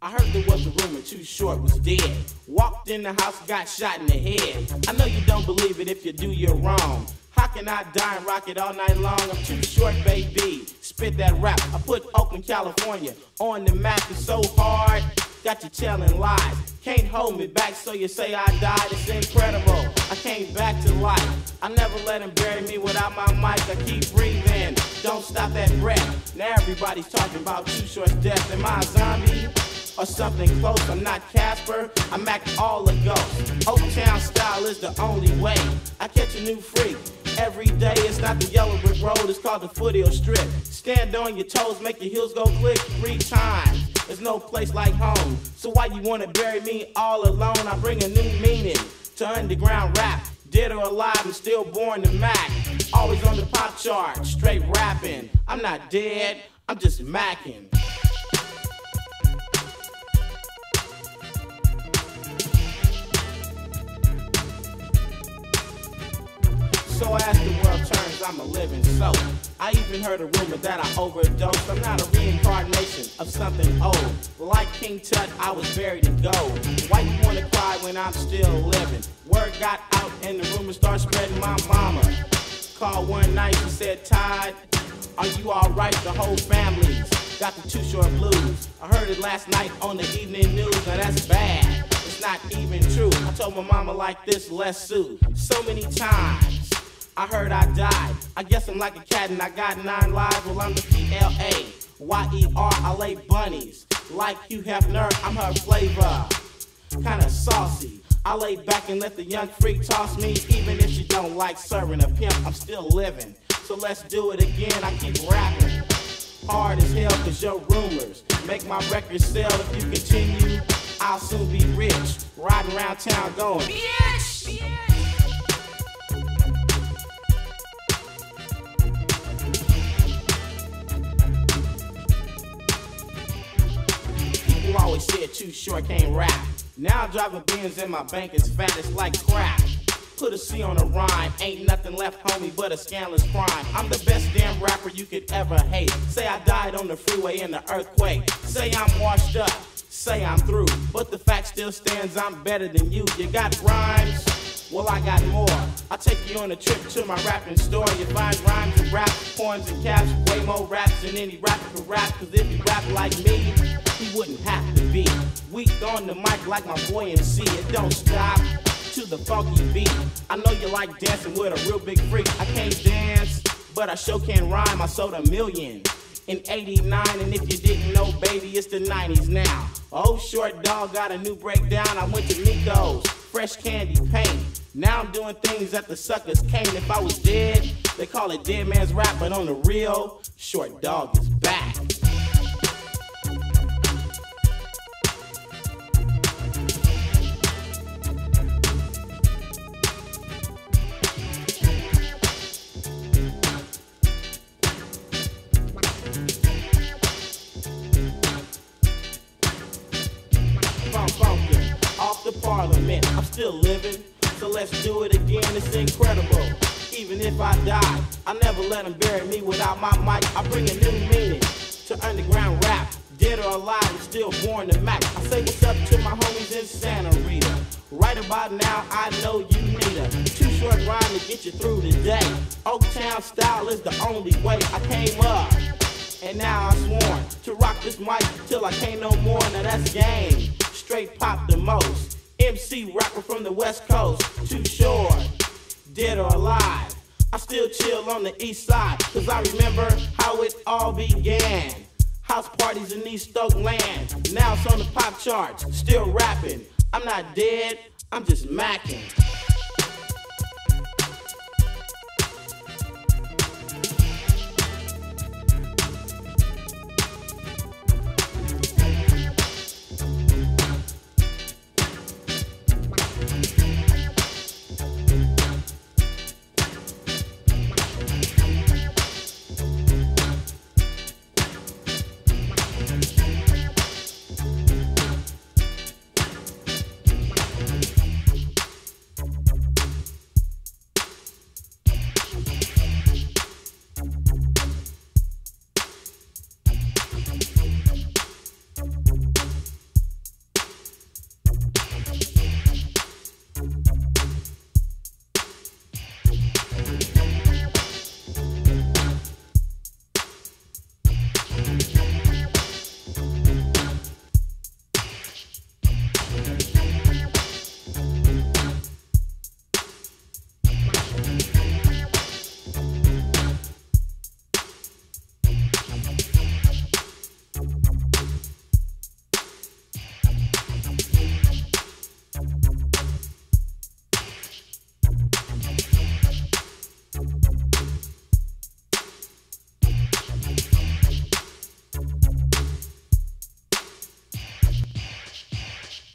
I heard there was a rumor Too Short was dead. Walked in the house, got shot in the head. I know you don't believe it, if you do, you're wrong. How can I die and rock it all night long? I'm Too Short, baby. Spit that rap. I put Oakland, California on the map. It's so hard, got you telling lies. Can't hold me back, so you say I died. It's incredible, I came back to life. I never let him bury me without my mic. I keep breathing, don't stop that breath. Now everybody's talking about Too Short's death. Am I a zombie or something close? I'm not Casper, I'm Mac all the ghosts. Oaktown style is the only way. I catch a new freak every day. It's not the yellow brick road, it's called the foothill strip. Stand on your toes, make your heels go click 3 times. There's no place like home, so why you wanna bury me all alone? I bring a new meaning to underground rap. Dead or alive, I'm still born to Mac. Always on the pop chart, straight rapping. I'm not dead, I'm just macking. So as the world turns, I'm a living soul. I even heard a rumor that I overdosed. I'm not a reincarnation of something old. Like King Tut, I was buried in gold. Why you wanna cry when I'm still living? Word got out and the rumors started spreading. My mama called one night and said, Todd, are you alright? The whole family's got the Too Short blues. I heard it last night on the evening news. Now that's bad, it's not even true. I told my mama like this, let's sue. So many times I heard I died. I guess I'm like a cat and I got 9 lives. Well, I'm the P-L-A-Y-E-R. I lay bunnies like Hugh Hefner. I'm her flavor, kinda saucy. I lay back and let the young freak toss me. Even if she don't like serving a pimp, I'm still living. So let's do it again, I keep rapping. Hard as hell, cause your rumors make my records sell. If you continue, I'll soon be rich. Riding around town going, bitch! People always said Too Short can't rap. Now I'm driving Benz and my bank is fat, it's like crack. Put a C on a rhyme, ain't nothing left, homie, but a scandalous crime. I'm the best damn rapper you could ever hate. Say I died on the freeway in the earthquake. Say I'm washed up, say I'm through. But the fact still stands, I'm better than you. You got rhymes? Well, I got more. I'll take you on a trip to my rapping store. You find rhymes and rap, poems and caps, way more raps than any rapper could rap. Cause if you rap like me, he wouldn't have to be weak on the mic like my boy MC. It don't stop to the funky beat. I know you like dancing with a real big freak. I can't dance, but I sure can rhyme. I sold 1 million in '89, and if you didn't know, baby, it's the 90s now. Oh, Short Dog got a new breakdown. I went to Nico's, fresh candy paint. Now I'm doing things that the suckers can't. If I was dead, they call it dead man's rap, but on the real, Short Dog is back. Off the Parliament, I'm still living, so let's do it again. It's incredible. Even if I die, I never let them bury me without my mic. I bring a new meaning to underground rap. Dead or alive, I'm still born to Mac. I say what's up to my homies in Santa Rita. Right about now, I know you need a Too Short rhyme to get you through the day. Oaktown style is the only way. I came up, and now I'm sworn to rock this mic till I can't no more. Now that's game. Straight pop the most. MC rapper from the West Coast. Too Short, dead or alive. I still chill on the east side, cause I remember how it all began. House parties in East Stoke land. Now it's on the pop charts, still rapping. I'm not dead, I'm just macking.